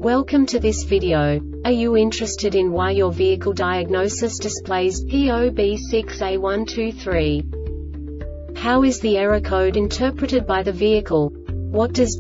Welcome to this video. Are you interested in why your vehicle diagnosis displays P0B6A123? How is the error code interpreted by the vehicle? What does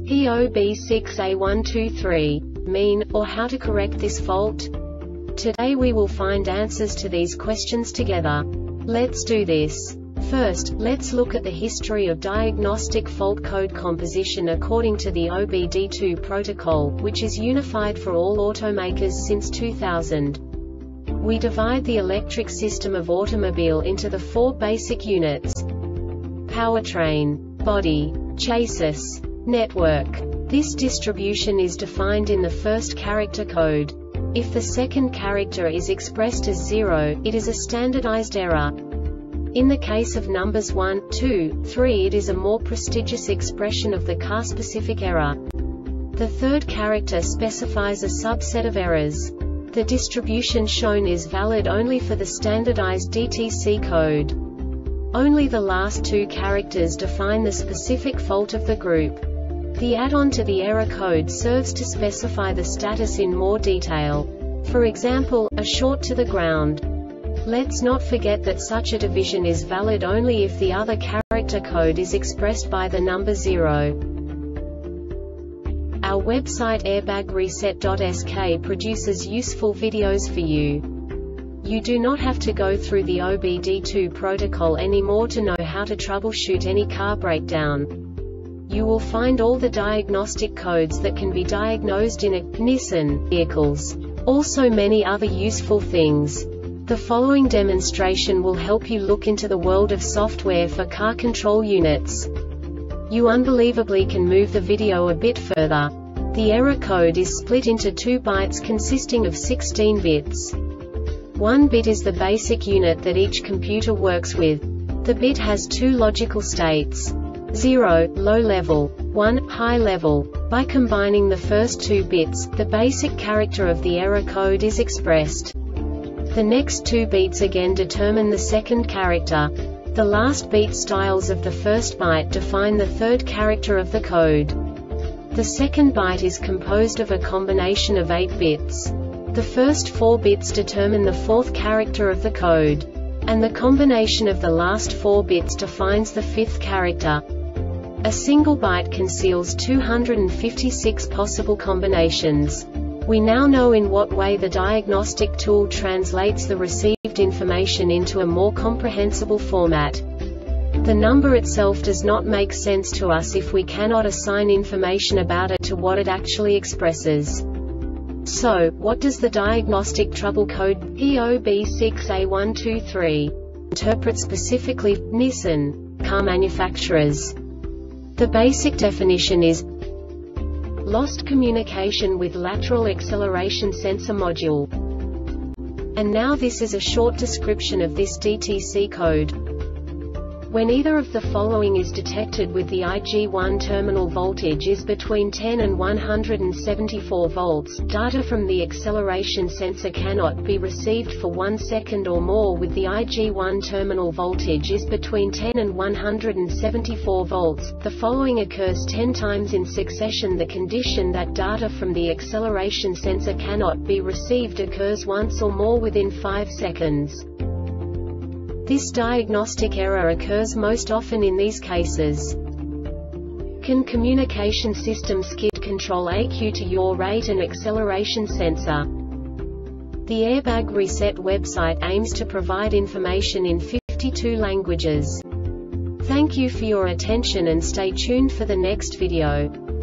P0B6A123 mean, or how to correct this fault? Today we will find answers to these questions together. Let's do this. First, let's look at the history of diagnostic fault code composition according to the OBD2 protocol, which is unified for all automakers since 2000. We divide the electric system of automobile into the four basic units: powertrain, body, chassis, network. This distribution is defined in the first character code. If the second character is expressed as 0, it is a standardized error. In the case of numbers 1, 2, 3, it is a more prestigious expression of the car-specific error. The third character specifies a subset of errors. The distribution shown is valid only for the standardized DTC code. Only the last two characters define the specific fault of the group. The add-on to the error code serves to specify the status in more detail. For example, a short to the ground. Let's not forget that such a division is valid only if the other character code is expressed by the number 0. Our website airbagreset.sk produces useful videos for you. You do not have to go through the OBD2 protocol anymore to know how to troubleshoot any car breakdown. You will find all the diagnostic codes that can be diagnosed in a Nissan vehicles. Also many other useful things. The following demonstration will help you look into the world of software for car control units. You unbelievably can move the video a bit further. The error code is split into 2 bytes consisting of 16 bits. 1 bit is the basic unit that each computer works with. The bit has 2 logical states: 0, low level, 1, high level. By combining the first 2 bits, the basic character of the error code is expressed. The next 2 beats again determine the second character. The last beat styles of the first byte define the third character of the code. The second byte is composed of a combination of 8 bits. The first 4 bits determine the fourth character of the code. And the combination of the last 4 bits defines the fifth character. A single byte conceals 256 possible combinations. We now know in what way the diagnostic tool translates the received information into a more comprehensible format. The number itself does not make sense to us if we cannot assign information about it to what it actually expresses. So, what does the diagnostic trouble code P0B6A123 interpret specifically for Nissan car manufacturers? The basic definition is lost communication with lateral acceleration sensor module. And now this is a short description of this DTC code. When either of the following is detected with the IG1 terminal voltage is between 10 and 174 volts, data from the acceleration sensor cannot be received for 1 second or more. With the IG1 terminal voltage is between 10 and 174 volts, the following occurs 10 times in succession. The condition that data from the acceleration sensor cannot be received occurs once or more within 5 seconds. This diagnostic error occurs most often in these cases. Can communication system skid control AQ to yaw rate and acceleration sensor? The Airbag Reset website aims to provide information in 52 languages. Thank you for your attention and stay tuned for the next video.